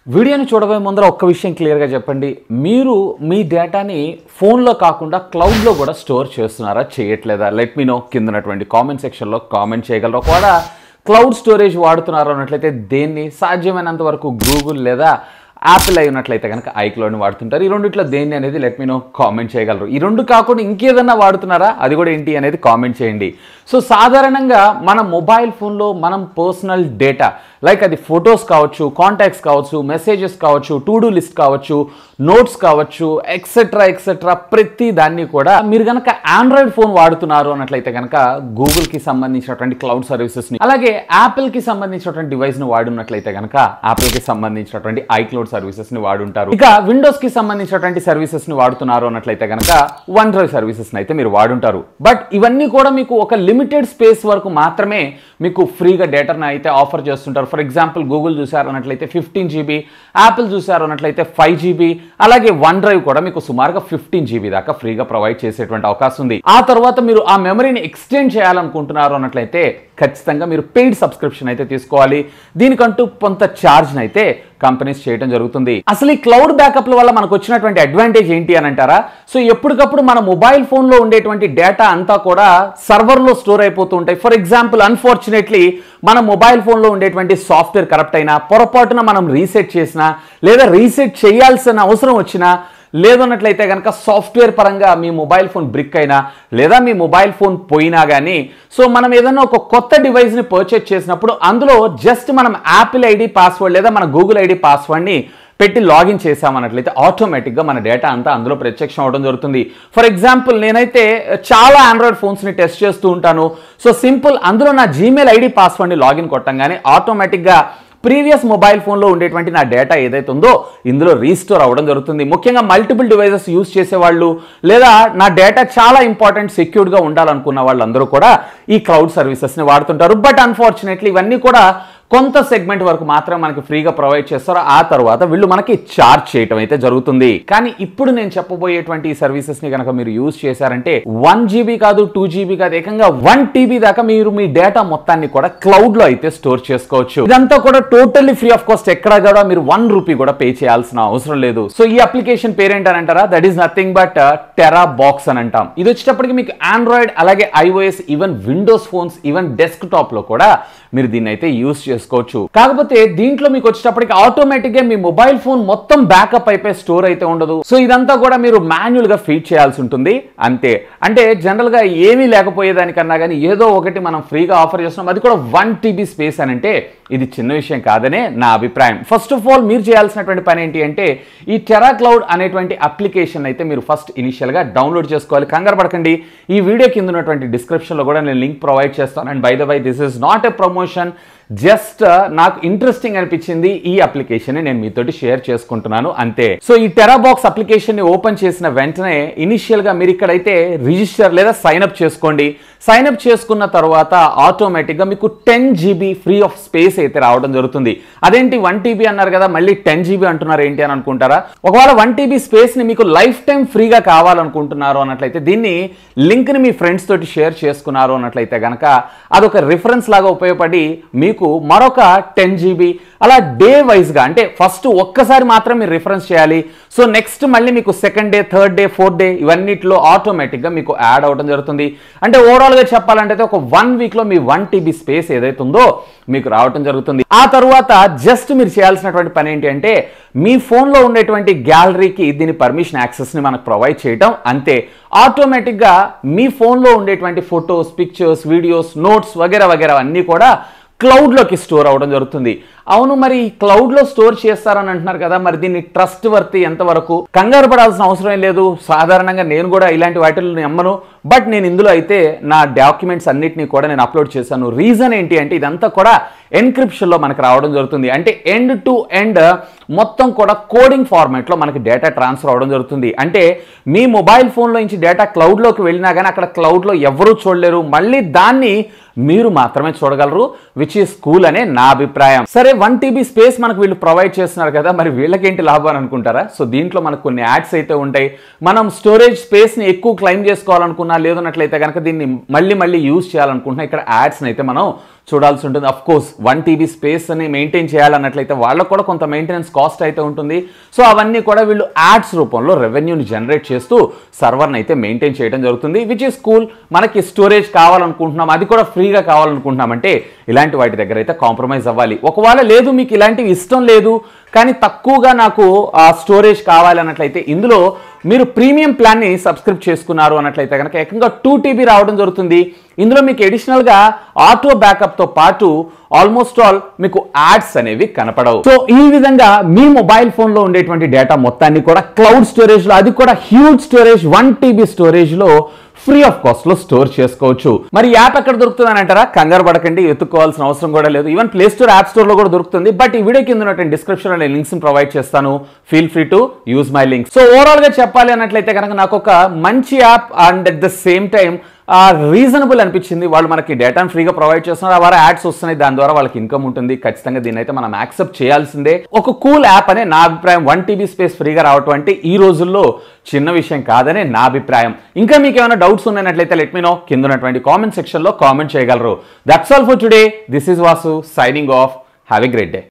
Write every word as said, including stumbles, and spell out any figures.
వీడియోని చూడబోయే ముందర ఒక్క విషయం క్లియర్గా చెప్పండి. మీరు మీ డేటాని ఫోన్లో కాకుండా క్లౌడ్లో కూడా స్టోర్ చేస్తున్నారా, చేయట్లేదా? లెట్ మీ నో కింద ఉన్నటువంటి కామెంట్ సెక్షన్లో కామెంట్ చేయగలరు. ఒకవేళ క్లౌడ్ స్టోరేజ్ వాడుతున్నారు అన్నట్లయితే దేన్ని సాధ్యమైనంత వరకు గూగుల్ లేదా యాపిల్ అయి ఉన్నట్లయితే కనుక ఐక్లౌడ్ని వాడుతుంటారు. ఈ రెండిట్లో దేన్ని అనేది లెట్ మీ నో కామెంట్ చేయగలరు. ఈ రెండు కాకుండా ఇంకేదన్నా వాడుతున్నారా, అది కూడా ఏంటి అనేది కామెంట్ చేయండి. సో సాధారణంగా మన మొబైల్ ఫోన్లో మనం పర్సనల్ డేటా లైక్ అది ఫొటోస్ కావచ్చు, కాంటాక్ట్స్ కావచ్చు, మెసేజెస్ కావచ్చు, టు డూ లిస్ట్ కావచ్చు, నోట్స్ కావచ్చు, ఎక్సెట్రా ఎక్సెట్రా ప్రతి దాన్ని కూడా మీరు కనుక ఆండ్రాయిడ్ ఫోన్ వాడుతున్నారు అన్నట్లయితే కనుక గూగుల్కి సంబంధించినటువంటి క్లౌడ్ సర్వీసెస్ని, అలాగే యాపిల్కి సంబంధించినటువంటి డివైస్ని వాడున్నట్లయితే కనుక యాపిల్కి సంబంధించినటువంటి ఐక్లౌడ్ సర్వీసెస్ని వాడుంటారు. ఇక విండోస్కి సంబంధించినటువంటి సర్వీసెస్ని వాడుతున్నారు అన్నట్లయితే కనుక వన్ డ్రైవ్ సర్వీసెస్ని అయితే మీరు వాడుంటారు. బట్ ఇవన్నీ కూడా మీకు ఒక లిమిటెడ్ స్పేస్ వరకు మాత్రమే మీకు ఫ్రీగా డేటాను అయితే ఆఫర్ చేస్తుంటారు. ఫర్ ఎగ్జాంపుల్ గూగుల్ చూసారు అన్నట్లయితే ఫిఫ్టీన్ జీబీ, యాపిల్ చూసారు అన్నట్లయితే ఫైవ్ జీబీ, అలాగే వన్ డ్రైవ్ కూడా మీకు సుమారుగా ఫిఫ్టీన్ జీబీ దాకా ఫ్రీగా ప్రొవైడ్ చేసేటువంటి అవకాశం ఉంది. ఆ తర్వాత మీరు ఆ మెమరీని ఎక్స్టెండ్ చేయాలనుకుంటున్నారు అన్నట్లయితే ఖచ్చితంగా మీరు పెయిడ్ సబ్స్క్రిప్షన్ అయితే తీసుకోవాలి. దీనికంటూ కొంత ఛార్జ్ని అయితే కంపెనీస్ చేయడం జరుగుతుంది. అసలు ఈ క్లౌడ్ బ్యాకప్ల వల్ల మనకు వచ్చినటువంటి అడ్వాంటేజ్ ఏంటి అని అంటారా? సో ఎప్పటికప్పుడు మన మొబైల్ ఫోన్లో ఉండేటువంటి డేటా అంతా కూడా సర్వర్లో స్టోర్ అయిపోతూ ఉంటాయి. ఫర్ ఎగ్జాంపుల్ అన్ఫార్చునేట్లీ మన మొబైల్ ఫోన్లో ఉండేటువంటి సాఫ్ట్వేర్ కరప్ట్ అయినా, పొరపాటున మనం రీసెట్ చేసినా, లేదా రీసెట్ చేయాల్సిన అవసరం వచ్చినా, లేదన్నట్లయితే కనుక సాఫ్ట్వేర్ పరంగా మీ మొబైల్ ఫోన్ బ్రిక్ అయినా, లేదా మీ మొబైల్ ఫోన్ పోయినా కానీ, సో మనం ఏదైనా ఒక కొత్త డివైస్ని పర్చేజ్ చేసినప్పుడు అందులో జస్ట్ మనం యాపిల్ ఐడి పాస్వర్డ్ లేదా మన గూగుల్ ఐడి పాస్వర్డ్ని పెట్టి లాగిన్ చేసామన్నట్లయితే ఆటోమేటిక్గా మన డేటా అంతా అందులో ప్రత్యక్షం అవడం జరుగుతుంది. ఫర్ ఎగ్జాంపుల్ నేనైతే చాలా ఆండ్రాయిడ్ ఫోన్స్ని టెస్ట్ చేస్తూ ఉంటాను. సో సింపుల్ అందులో నా జీమెయిల్ ఐడి పాస్వర్డ్ని లాగిన్ కొట్టంగానే ఆటోమేటిక్గా ప్రీవియస్ మొబైల్ ఫోన్లో ఉండేటువంటి నా డేటా ఏదైతే ఉందో ఇందులో రీస్టోర్ అవ్వడం జరుగుతుంది. ముఖ్యంగా మల్టిపుల్ డివైజెస్ యూజ్ చేసేవాళ్ళు, లేదా నా డేటా చాలా ఇంపార్టెంట్ సెక్యూర్డ్గా ఉండాలనుకున్న వాళ్ళందరూ కూడా ఈ క్లౌడ్ సర్వీసెస్ని వాడుతుంటారు. బట్ అన్ఫార్చునేట్లీ ఇవన్నీ కూడా కొంత సెగ్మెంట్ వరకు మాత్రం మనకి ఫ్రీగా ప్రొవైడ్ చేస్తారు. ఆ తర్వాత వీళ్ళు మనకి ఛార్జ్ చేయటం అయితే జరుగుతుంది. కానీ ఇప్పుడు నేను చెప్పబోయేటువంటి ఈ సర్వీసెస్ ని కనుక మీరు యూజ్ చేశారంటే వన్ జీబీ కాదు, టూ జీబీ కాదు, ఏకంగా వన్ టీబీ దాకా మీరు మీ డేటా మొత్తాన్ని కూడా క్లౌడ్ లో అయితే స్టోర్ చేసుకోవచ్చు. ఇదంతా కూడా టోటల్లీ ఫ్రీ ఆఫ్ కాస్ట్. ఎక్కడ కూడా మీరు వన్ రూపీ కూడా పే చేయాల్సిన అవసరం లేదు. సో ఈ అప్లికేషన్ పేరేంటారంటారా? That is nothing but TeraBox అని అంటాం. ఇది వచ్చేటప్పటికి మీకు ఆండ్రాయిడ్, అలాగే iOS, even Windows phones, even desktop లో కూడా మీరు దీన్ని అయితే యూజ్ చేసుకోవచ్చు. కాకపోతే దీంట్లో మీకు వచ్చేటప్పటికి ఆటోమేటిక్ గా మీ మొబైల్ ఫోన్ మొత్తం బ్యాకప్ అయిపోయి స్టోర్ అయితే ఉండదు. సో ఇదంతా కూడా మీరు మాన్యువల్ గా ఫీడ్ చేయాల్సి ఉంటుంది అంతే. అంటే జనరల్ గా ఏమీ లేకపోయేదానికన్నా కానీ ఏదో ఒకటి మనం ఫ్రీగా ఆఫర్ చేస్తున్నాం, అది కూడా వన్ టీబీ స్పేస్ అని అంటే ఇది చిన్న విషయం కాదనే నా అభిప్రాయం. ఫస్ట్ ఆఫ్ ఆల్ మీరు చేయాల్సినటువంటి పని ఏంటి అంటే ఈ టెరా క్లౌడ్ అనేటువంటి అప్లికేషన్ అయితే మీరు ఫస్ట్ ఇనిషియల్ గా డౌన్లోడ్ చేసుకోవాలి. కంగారు పడకండి, ఈ వీడియో కింద ఉన్నటువంటి డిస్క్రిప్షన్ లో కూడా నేను లింక్ ప్రొవైడ్ చేస్తాను. And by the way this is not a promotion, just నాకు ఇంట్రెస్టింగ్ అనిపించింది ఈ అప్లికేషన్ నేను మీతోటి షేర్ చేసుకుంటున్నాను అంతే. సో ఈ టెరా బాక్స్ అప్లికేషన్ ని ఓపెన్ చేసిన వెంటనే ఇనిషియల్ గా మీరు ఇక్కడైతే రిజిస్టర్ లేదా సైన్ అప్ చేసుకోండి. సైన్ అప్ చేసుకున్న తర్వాత ఆటోమేటిక్ గా మీకు ten GB free of space అయితే రావడం జరుగుతుంది. అదేంటి వన్ టీబీ అన్నారు కదా, మళ్ళీ టెన్ జీబీ అంటున్నారు ఏంటి అని అనుకుంటారా? ఒకవేళ వన్ టీబీ స్పేస్ ని మీకు లైఫ్ టైం ఫ్రీగా కావాలనుకుంటున్నారు అన్నట్లయితే దీన్ని లింక్ ని మీ ఫ్రెండ్స్ తోటి షేర్ చేసుకున్నారు అన్నట్లయితే గనక అదొక రిఫరెన్స్ లాగా ఉపయోగపడి మీకు మరొక టెన్ జీబీ అలా డే వైజ్ గా, అంటే ఫస్ట్ ఒక్కసారి మాత్రం మీరు రిఫరెన్స్ చేయాలి. సో నెక్స్ట్ మళ్ళీ మీకు second day, third day, fourth day ఇవన్నిట్లో ఆటోమేటిక్ గా మీకు యాడ్ అవడం జరుగుతుంది. అంటే ఓవరాల్ గా చెప్పాలంటే ఒక వన్ వీక్ లో మీ వన్ టీబీ స్పేస్ ఏదైతే ఉందో మీకు రావడం జరుగుతుంది. ఆ తర్వాత జస్ట్ మీరు చేయాల్సినటువంటి పని ఏంటి అంటే మీ ఫోన్ లో ఉండేటువంటి గ్యాలరీకి దీని పర్మిషన్ యాక్సెస్ ని మనకు ప్రొవైడ్ చేయడం అంతే. ఆటోమేటిక్ గా మీ ఫోన్ లో ఉండేటువంటి ఫొటోస్, పిక్చర్స్, వీడియోస్, నోట్స్ వగేరా వగేరా అన్ని కూడా క్లౌడ్లోకి స్టోర్ అవ్వడం జరుగుతుంది. అవును, మరి క్లౌడ్లో స్టోర్ చేస్తారని అంటున్నారు కదా, మరి దీన్ని ట్రస్ట్ వర్తి ఎంతవరకు? కంగారు పడాల్సిన అవసరం లేదు. సాధారణంగా నేను కూడా ఇలాంటి వాటిని నమ్మను. బట్ నేను ఇందులో అయితే నా డాక్యుమెంట్స్ అన్నిటినీ కూడా నేను అప్లోడ్ చేశాను. రీజన్ ఏంటి అంటే ఇదంతా కూడా ఎన్క్రిప్షన్లో మనకు రావడం జరుగుతుంది. అంటే ఎండ్ టు ఎండ్ మొత్తం కూడా కోడింగ్ ఫార్మాట్లో మనకి డేటా ట్రాన్స్ఫర్ అవడం జరుగుతుంది. అంటే మీ మొబైల్ ఫోన్లో నుంచి డేటా క్లౌడ్లోకి వెళ్ళినా కానీ అక్కడ క్లౌడ్లో ఎవరూ చూడలేరు, మళ్ళీ దాన్ని మీరు మాత్రమే చూడగలరు, విచ్ ఈస్ కూల్ అనే నా అభిప్రాయం. సరే, వన్ టీబీ స్పేస్ మనకు వీళ్ళు ప్రొవైడ్ చేస్తున్నారు కదా, మరి వీళ్ళకేంటి లాభం అని అనుకుంటారా? సో దీంట్లో మనకు కొన్ని యాడ్స్ అయితే ఉంటాయి. మనం స్టోరేజ్ స్పేస్ని ఎక్కువ క్లైమ్ చేసుకోవాలనుకున్నా, లేదన్నట్లయితే కనుక దీన్ని మళ్ళీ మళ్ళీ యూజ్ చేయాలనుకుంటున్నా ఇక్కడ యాడ్స్ని అయితే మనం చూడాల్సి ఉంటుంది. Of course one TB space అని మెయింటైన్ చేయాలన్నట్లయితే వాళ్ళకు కూడా కొంత మెయింటెనెన్స్ కాస్ట్ అయితే ఉంటుంది. సో అవన్నీ కూడా వీళ్ళు యాడ్స్ రూపంలో రెవెన్యూని జనరేట్ చేస్తూ సర్వర్ని అయితే మెయింటైన్ చేయడం జరుగుతుంది. Which is cool. మనకి స్టోరేజ్ కావాలనుకుంటున్నాం, అది కూడా ఫ్రీగా కావాలనుకుంటున్నామంటే ఇలాంటి వాటి దగ్గర అయితే కాంప్రమైజ్ అవ్వాలి. ఒకవేళ లేదు మీకు ఇలాంటివి ఇష్టం లేదు కానీ తక్కువగా నాకు ఆ స్టోరేజ్ కావాలి అన్నట్లయితే ఇందులో మీరు ప్రీమియం ప్లాన్ని సబ్స్క్రైబ్ చేసుకున్నారు అన్నట్లయితే కనుక ఏకంగా టూ టీబీ రావడం జరుగుతుంది. ఇందులో మీకు అడిషనల్గా ఆటో బ్యాకప్తో పాటు ఆల్మోస్ట్ ఆల్ మీకు యాడ్స్ అనేవి కనపడవు. సో ఈ విధంగా మీ మొబైల్ ఫోన్లో ఉండేటువంటి డేటా మొత్తాన్ని కూడా క్లౌడ్ స్టోరేజ్లో, అది కూడా హ్యూజ్ స్టోరేజ్ వన్ టీబీ స్టోరేజ్లో ఫ్రీ ఆఫ్ కాస్ట్ లో స్టోర్ చేసుకోవచ్చు. మరి యాప్ ఎక్కడ దొరుకుతుందని అంటారా? కంగారు పడకండి, వెతుక్కోవాల్సిన అవసరం కూడా లేదు. Even play store, app store లో కూడా దొరుకుతుంది. బట్ ఈ వీడియో కింద ఉన్నటువంటి డిస్క్రిప్షన్ లో నేను లింక్స్ ప్రొవైడ్ చేస్తాను. Feel free to use my link. So overall గా చెప్పాలి అన్నట్లయితే కనుక నాకు ఒక మంచి app and at the same time reasonable అనిపించింది. వాళ్ళు మనకి డేటాను ఫ్రీగా ప్రొవైడ్ చేస్తున్నారు, వారు యాడ్స్ వస్తున్నాయి, దాని ద్వారా వాళ్ళకి ఇన్కమ్ ఉంటుంది. ఖచ్చితంగా దీన్ని అయితే మనం యాక్సెప్ట్ చేయాల్సిందే. ఒక కూల్ యాప్ అనే నా అభిప్రాయం. వన్ టీబీ స్పేస్ ఫ్రీగా రావటం అంటే ఈ రోజుల్లో చిన్న విషయం కాదనే నా అభిప్రాయం. ఇంకా మీకు ఏమైనా డౌట్స్ ఉన్నట్లయితే లెట్ మీ నో. కింద ఉన్నటువంటి కామెంట్ సెక్షన్ లో కామెంట్ చేయగలరు. That's all for today. This is Vasu signing off. Have a great day.